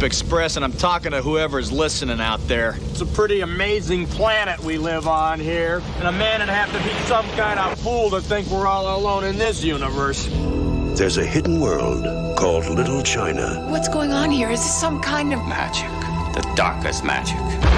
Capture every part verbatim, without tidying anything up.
Express, and I'm talking to whoever's listening out there. It's a pretty amazing planet we live on here, and a man would have to be some kind of fool to think we're all alone in this universe. There's a hidden world called Little China. What's going on here? Is this some kind of magic? The darkest magic.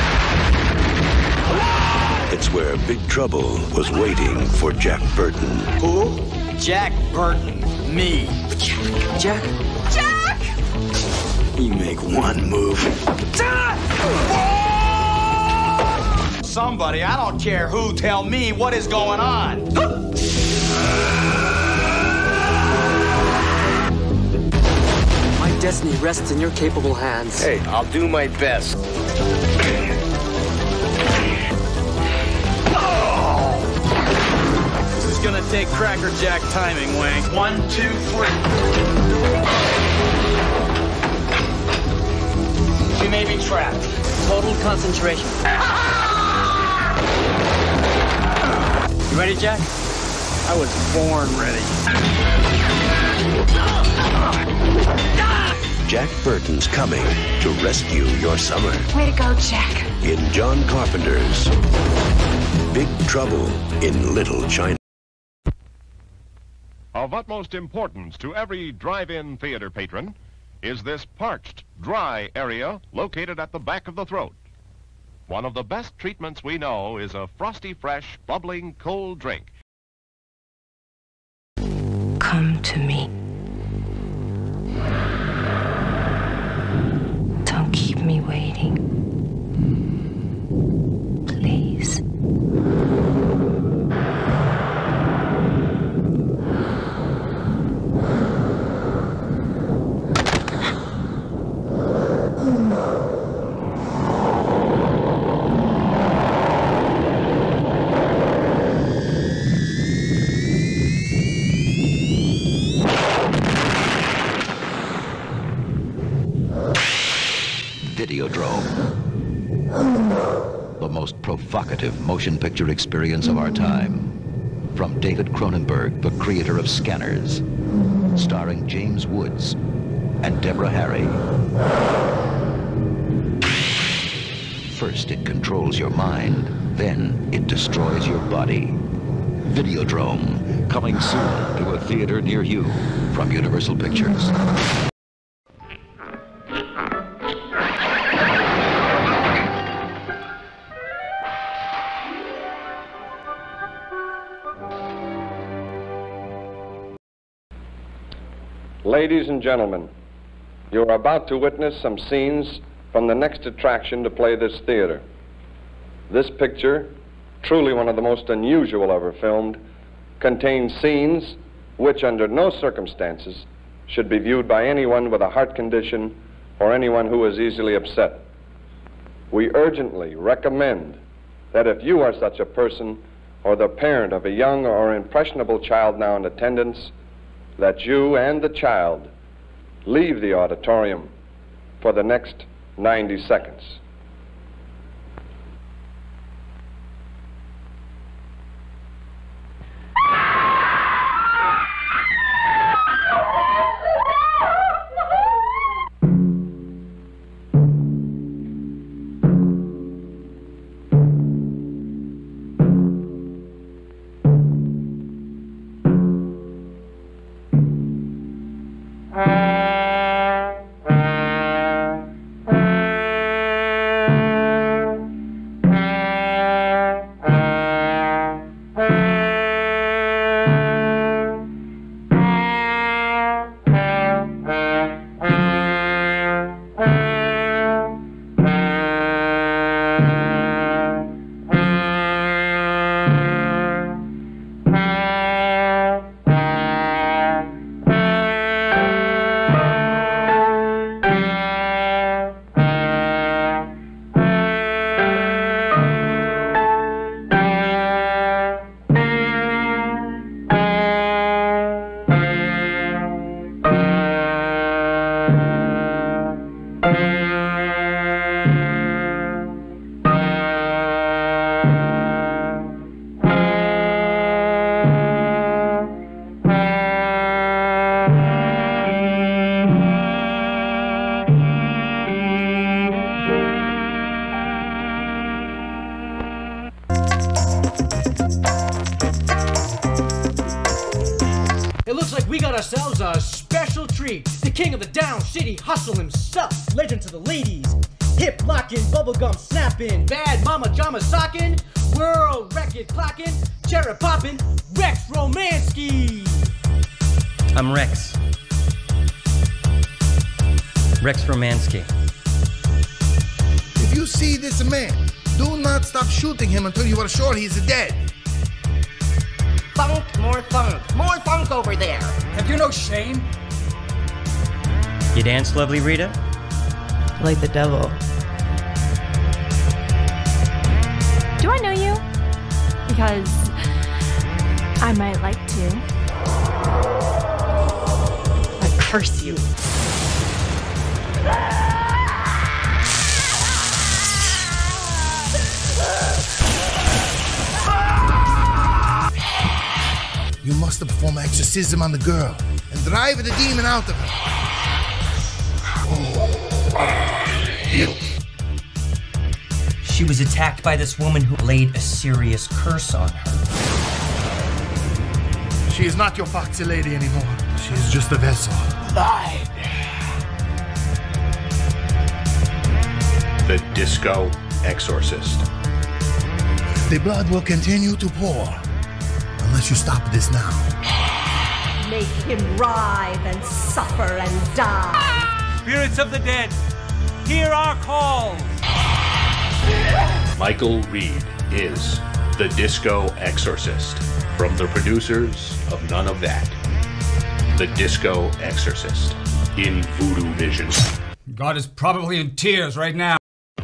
It's where Big Trouble was waiting for Jack Burton. Who? Jack Burton. Me. Jack. Jack. Jack! You make one move. Somebody, I don't care who, tell me what is going on. My destiny rests in your capable hands. Hey, I'll do my best. This is gonna take Cracker Jack timing, Wang. One, two, three. We may be trapped. Total concentration. You ready, Jack? I was born ready. Jack Burton's coming to rescue your summer. Way to go, Jack. In John Carpenter's Big Trouble in Little China. Of utmost importance to every drive-in theater patron is this parched, dry area located at the back of the throat. One of the best treatments we know is a frosty, fresh, bubbling, cold drink. Come to me. Don't keep me waiting. Please. Videodrome. The most provocative motion picture experience of our time. From David Cronenberg, the creator of Scanners. Starring James Woods and Deborah Harry. First it controls your mind, then it destroys your body. Videodrome, coming soon to a theater near you from Universal Pictures. Ladies and gentlemen, you are about to witness some scenes from the next attraction to play this theater. This picture, truly one of the most unusual ever filmed, contains scenes which under no circumstances should be viewed by anyone with a heart condition or anyone who is easily upset. We urgently recommend that if you are such a person or the parent of a young or impressionable child now in attendance, that you and the child leave the auditorium for the next ninety seconds. It looks like we got ourselves a special treat. The king of the down city hustle himself. Legend to the ladies. Hip locking, bubblegum snapping, bad mama drama socking, world record clocking, cherry popping, Rex Romansky. I'm Rex. Rex Romansky. If you see this man, do not stop shooting him until you are sure he's dead. Funk, more funk, more funk over there. Have you no shame? You dance, lovely Rita? Like the devil. Do I know you? Because I might like to. I curse you. You must perform exorcism on the girl and drive the demon out of her. She was attacked by this woman who laid a serious curse on her. She is not your foxy lady anymore. She is just a vessel. Lie. The Disco Exorcist. The blood will continue to pour unless you stop this now. Make him writhe and suffer and die. Spirits of the dead, hear our calls. Michael Reed is The Disco Exorcist, from the producers of None of That. The Disco Exorcist in Voodoo Vision. God is probably in tears right now.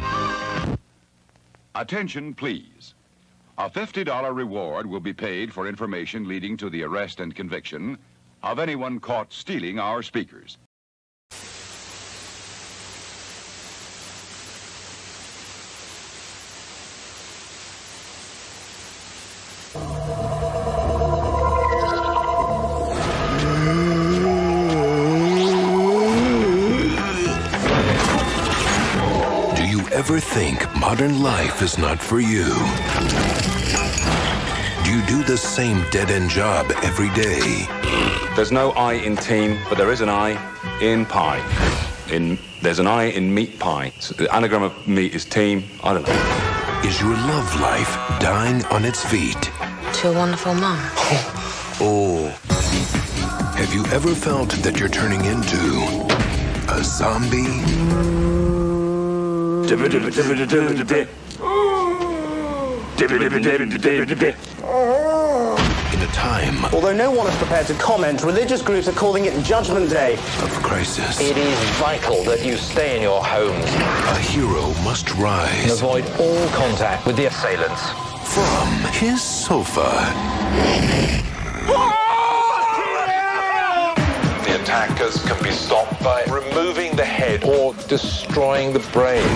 Attention, please. A fifty dollar reward will be paid for information leading to the arrest and conviction of anyone caught stealing our speakers. Do you ever think modern life is not for you? Do you do the same dead-end job every day? There's no I in team, but there is an I in pie. In There's an I in meat pie. So the anagram of meat is team. I don't know. Is your love life dying on its feet? To a wonderful mom. Oh. Have you ever felt that you're turning into a zombie? In a time Although no one is prepared to comment, religious groups are calling it Judgment Day. of crisis, It is vital that you stay in your homes a hero must and rise avoid all contact with the assailants. from his sofa. The attackers can be stopped by removing the head or destroying the brain.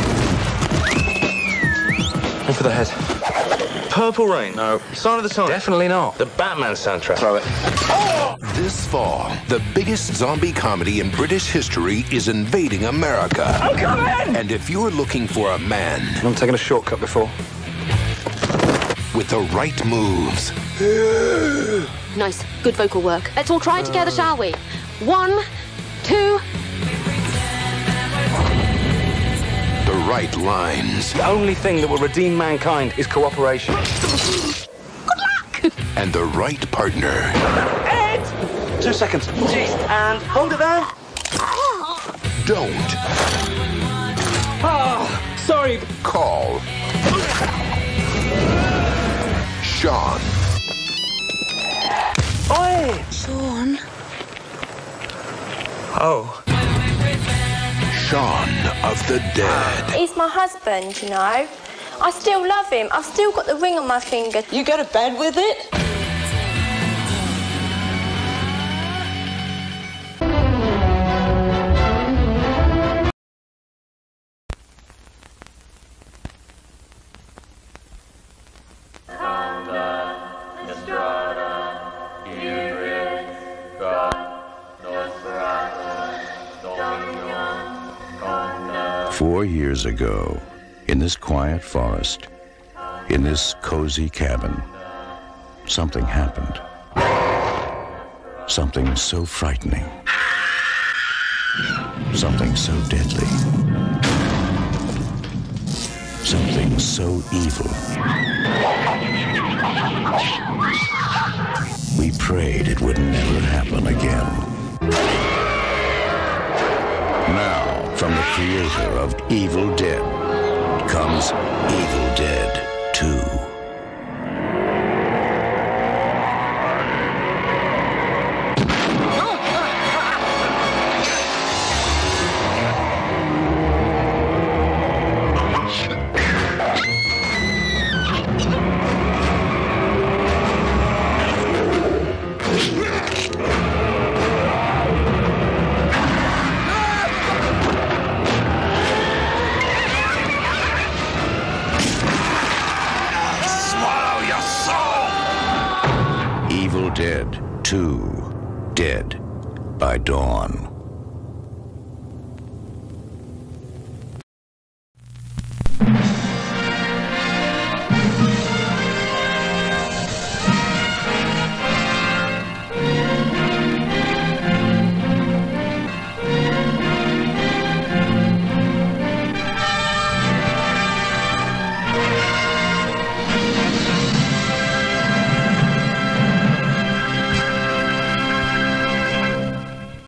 Aim for the head. Purple Rain? No. Sign of the Times? Definitely not. The Batman soundtrack. Throw it. This fall, the biggest zombie comedy in British history is invading America. I'm coming! And if you're looking for a man I'm taking a shortcut before. with the right moves, Nice. Good vocal work. Let's all try it together, shall we? One, two. the right lines, The only thing that will redeem mankind is cooperation. and the right partner. Ed! Two seconds. Jeez. And hold it there. Don't Oh, sorry. call Sean. Oi! Sean. Oh. Shaun of the Dead. He's my husband, you know. I still love him. I've still got the ring on my finger. You go to bed with it? Four years ago, in this quiet forest, in this cozy cabin, something happened. Something so frightening. Something so deadly. Something so evil. We prayed it would never happen again. Now, from the creator of Evil Dead, comes Evil Dead two. Evil Dead two, Dead by Dawn.